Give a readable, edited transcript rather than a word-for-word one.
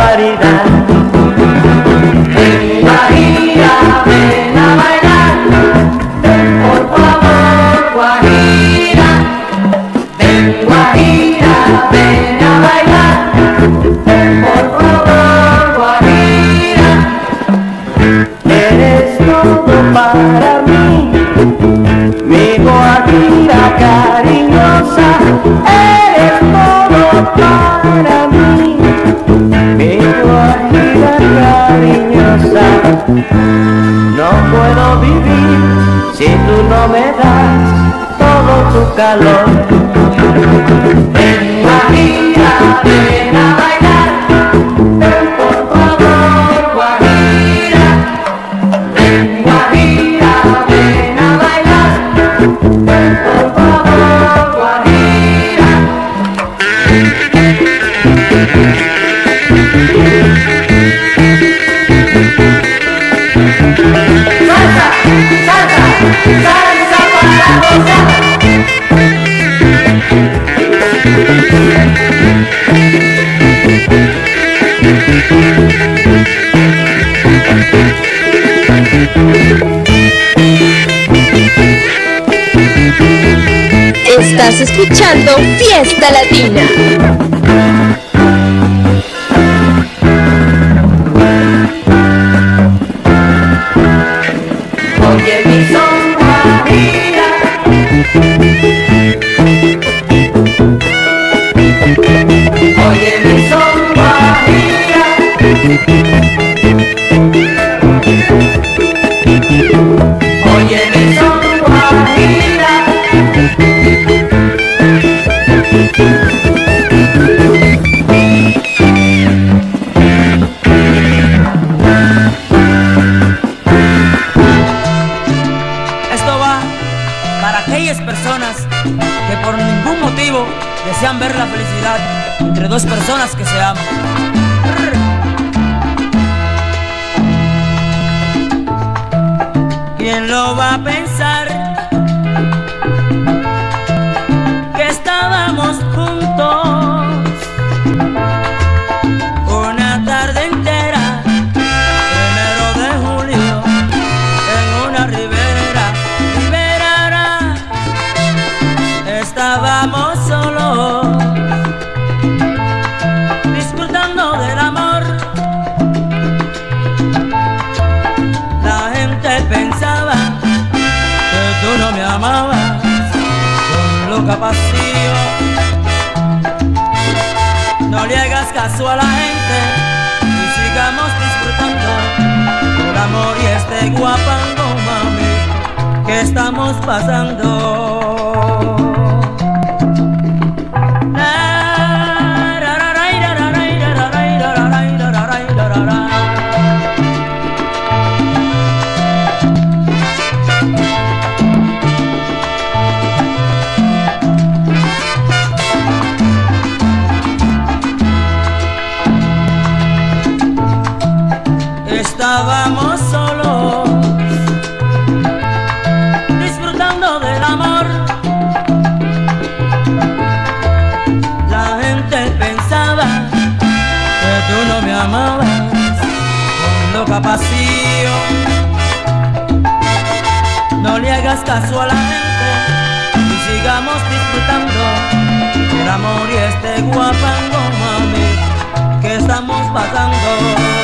caridad. Ven Guajira, ven a bailar, ven por favor Guajira. Ven Guajira, ven a bailar, ven por favor Guajira. Eres todo para mí, mi Guajira cariñosa. Eres todo para mí, mi Guajira cariñosa. No puedo vivir si tú no me das todo tu calor. Ven Guajira, ven a bailar, ven por favor Guajira. Ven Guajira, ven a bailar, ven por favor Guajira. Salsa, salsa, salsa para gozar. Estás escuchando Fiesta Latina. Oye mi son Guajira, oye mi son Guajira, oye mi son Guajira. Esto va para aquellas personas que por ningún motivo desean ver la felicidad entre dos personas que se aman. ¿Quién lo va a pensar? Que estábamos juntos una tarde entera, 1 de julio, en una ribera riberana. Estábamos solos, disfrutando del amor. La gente pensaba que tú no me amabas con loca pasión. No le hagas caso a la gente y sigamos disfrutando del amor y este guapango, mami, que estamos pasando. Estábamos solos, disfrutando del amor. La gente pensaba que tú no me amabas con loca pasión. No le hagas caso a la gente y sigamos disfrutando del amor y este guapango, mami, que estamos pasando.